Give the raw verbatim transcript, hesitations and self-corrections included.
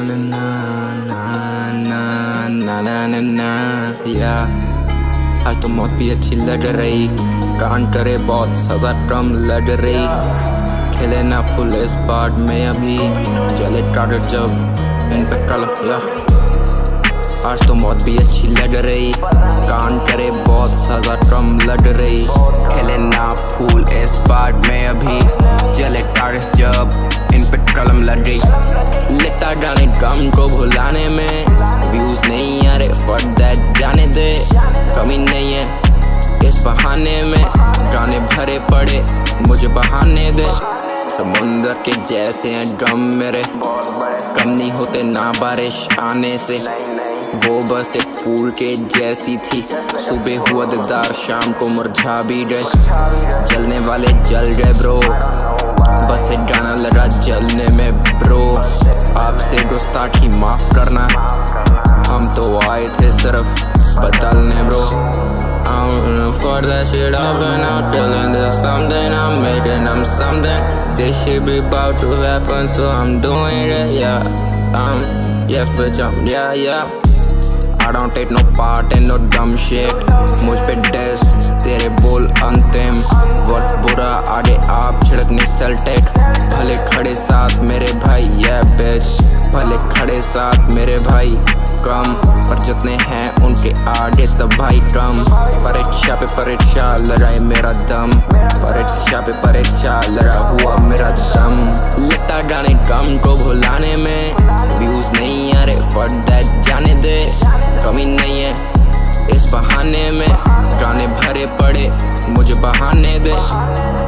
na na na na na na na na yeah। आज तो मौत भी अच्छी लड़ रही, कान करे बहुत सजा कम लड़ रही। खेले ना फुल इस पार्ट में अभी, जले टाटर जब इन पे कल या। आज तो मौत भी अच्छी लड़ रही, कान करे बहुत सजा कम लड़ रही। खेले ना फूल इस पार्ट में अभी, जले टार्स जब इन पे कलम लड़ रही। लेता गाने गम को भुलाने में, व्यूज नहीं आ रहे फट दैट जाने दे। कमी नहीं है इस बहाने में, गाने भरे पड़े मुझे बहाने दे। समुंदर के जैसे हैं ड्रम मेरे, कम नहीं होते ना बारिश आने से। वो बस एक फूल के जैसी थी, सुबह हुआ दीदार शाम को मुरझा भी गए। जलने वाले जल गए ब्रो, बस एक गाना लगा जलने में ब्रो। आपसे गुस्ताखी माफ करना, हम तो आए थे सिर्फ बदलने bro. I don't know for that shit I've been out killing. There's something I'm making, I'm something. This shit be about to happen, so I'm doing it, yeah. Um, yes bitch, I'm, yeah, yeah. I don't take no part in no dumb shit. मुझ पे dish तेरे बोल अंतिम, वक्त बुरा आगे आप छिड़कने सेल्टेक। भले खड़े साथ मेरे भाई yeah bitch, भले खड़े साथ मेरे भाई कम, पर जितने हैं उनके आगे तब भाई कम। परीक्षा पे परीक्षा लड़ाई मेरा दम, परीक्षा पे परीक्षा लड़ा हुआ मेरा दम। लेता गाने गम को भुलाने में, व्यूज नहीं आ रहे फट दैट जाने दे। कमी नहीं है इस बहाने में, गाने भरे पड़े मुझे बहाने दे।